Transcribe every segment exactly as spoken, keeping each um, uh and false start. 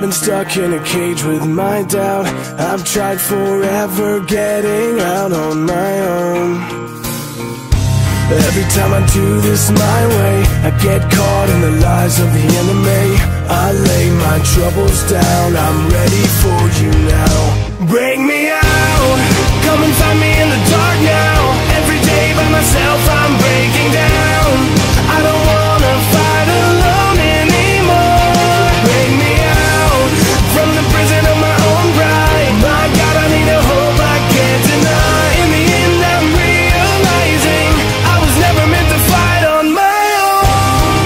been stuck in a cage with my doubt. I've tried forever getting out on my own. Every time I do this my way, I get caught in the lies of the enemy. I lay my troubles down, I'm ready for you now. Bring me out, come and find me in the dark now. Every day by myself I'm breaking down. I don't wanna fight alone anymore. Bring me out, from the prison of my own pride. My God, I need a hope I can't deny. In the end I'm realizing I was never meant to fight on my own.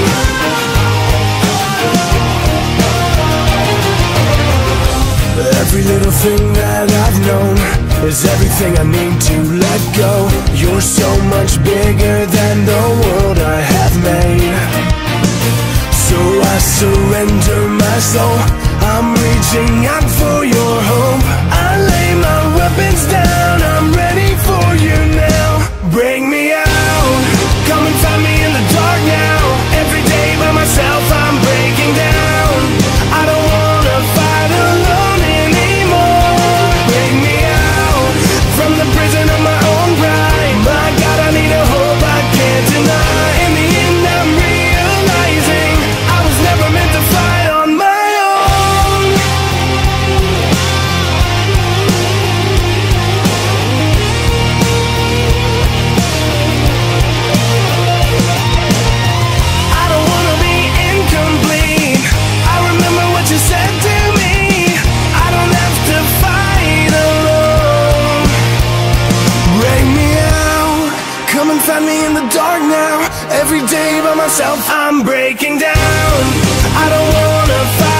Every little thing that I've known is everything I need to let go. You're so much bigger than the world I have made. So I surrender my soul, I'm reaching out for your hope. I lay my weapons down, I'm ready for you now. Bring me out, come and find me in the dark now. Every day by myself I'm breaking down. I don't wanna fight alone anymore. Bring me out, from the prison of my own pride. My God, I need a hope I can't deny. In the end I'm realizing I was never meant to fight on my own. I don't wanna be incomplete. I remember what you said to me. I don't have to fight alone. Bring me out, come and find me in the dark now. Every day by myself I'm breaking down. I don't wanna fight